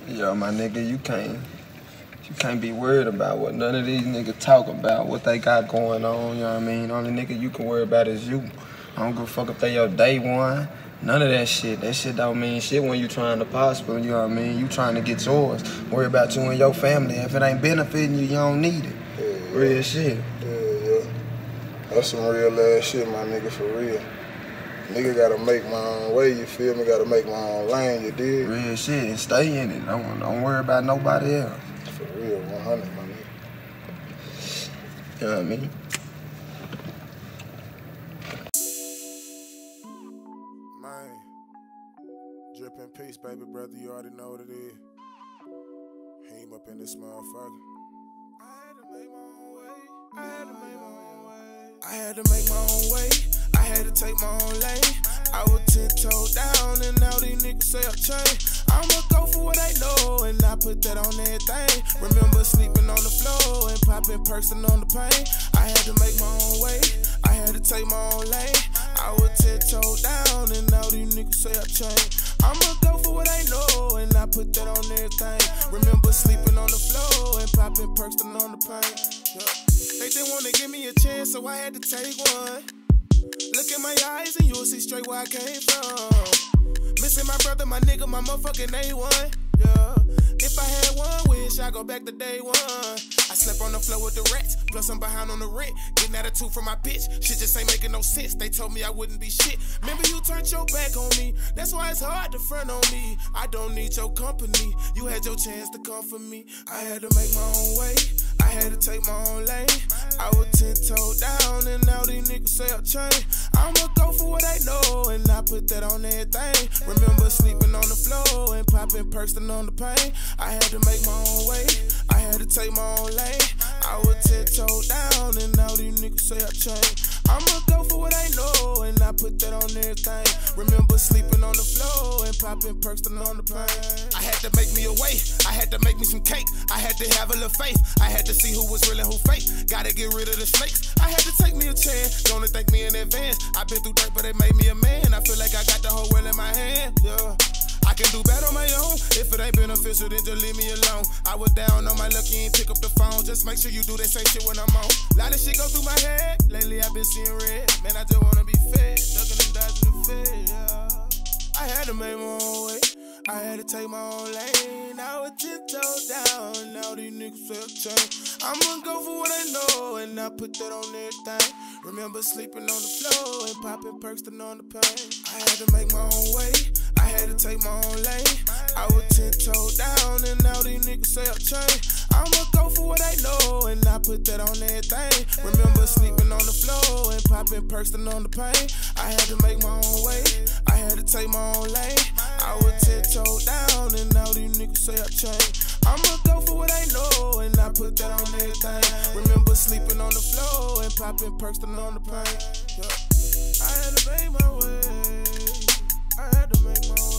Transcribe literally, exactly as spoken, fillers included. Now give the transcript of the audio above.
Yo, my nigga, you can't, you can't be worried about what none of these niggas talk about, what they got going on, you know what I mean? Only nigga you can worry about is you. I don't give a fuck if they your day one. None of that shit. That shit don't mean shit when you trying to prosper, you know what I mean? You trying to get yours. Worry about you and your family. If it ain't benefiting you, you don't need it. Yeah, yeah. Real shit. Yeah, yeah. That's some real ass shit, my nigga, for real. Nigga gotta make my own way, you feel me? Gotta make my own lane, you dig? Real shit, and stay in it. Don't, don't worry about nobody else. For real, one hundred, my nigga. You know what I mean? Man, drip in peace, baby brother, you already know what it is. Him up in this motherfucker. I had to make my own way. I had to make my own way. I had to make my own way. I had to take my own lane. I was ten toes down, and now these niggas say I changed. I'ma go for what I know, and I put that on everything. Remember sleeping on the floor and popping person on the pain. I had to make my own way. I had to take my own lane. I was ten toes down, and now these niggas say I changed. I'ma go for what I know, and I put that on everything. Remember sleeping on the floor and popping person on the pain. Yeah. They didn't wanna give me a chance, so I had to take one. Look in my eyes and you'll see straight where I came from. Missing my brother, my nigga, my motherfucking A one. Yeah. If I had one wish, I go back to day one. I slept on the floor with the rats, plus I'm behind on the rent. Getting attitude from my bitch, shit just ain't making no sense. They told me I wouldn't be shit. Remember you turned your back on me, that's why it's hard to front on me. I don't need your company, you had your chance to come for me. I had to make my own way, I had to take my own lane. I was ten toes down, and now these niggas say I changed. I'ma go for what I know, and I put that on everything. Remember sleeping on the floor and popping person on the pain. I had to make my own way, I had to take my own lane. I was ten toes down, and now these niggas say I changed. I'ma go for what I know, and I put that on everything. Remember sleeping on the floor and popping person on the pain. I had to make me a way, I had to make me some cake. I had to have a little faith, I had to see who was real and who fake. Gotta get rid of the snakes, I had to take me a chance. Don't thank me in advance, I've been through dirt but it made me a man. I feel like I got the whole world in my hand, yeah. I can do better on my own. If it ain't beneficial, then just leave me alone. I was down on my luck, you ain't pick up the phone. Just make sure you do that same shit when I'm on. Lot of shit go through my head. Lately I've been seeing red. Man, I just wanna be fed. Ducking and dodging the fed, yeah. I had to make my own way, I had to take my own lane. I was ten toes down, now these niggas say I change. I'ma go for what I know, and I put that on everything. Remember sleeping on the floor and popping perks to on the pain. I had to make my own way, I had to take my own lane. I was ten toes down, and now these niggas say I changed. I'ma go for what I know, and I put that on everything. Remember sleeping on the floor and popping perks to on the pain. I had to make my own way, I had to take my own lane. I was ten toes down, and now these niggas say I changed. I'ma go for what I know, and I put that on everything. Remember sleeping on the floor and popping perks to on the pain. Yeah. I had to make my way, I had to make my way.